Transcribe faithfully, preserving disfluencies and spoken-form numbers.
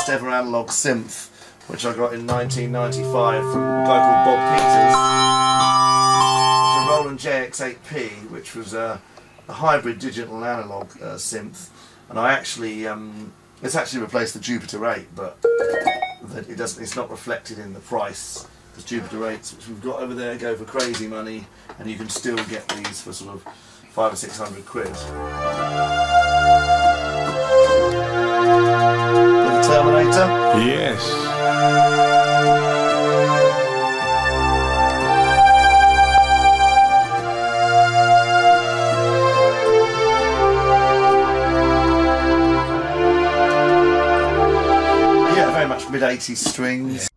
first ever analog synth, which I got in nineteen ninety-five from a guy called Bob Peters. It's a Roland J X eight P, which was a, a hybrid digital and analog uh, synth, and I actually um, it's actually replaced the Jupiter eight, but it doesn't. It's not reflected in the price. The Jupiter eights, which we've got over there, go for crazy money, and you can still get these for sort of five or six hundred quid. Little Terminator. Yes. Yeah, very much mid eighties strings.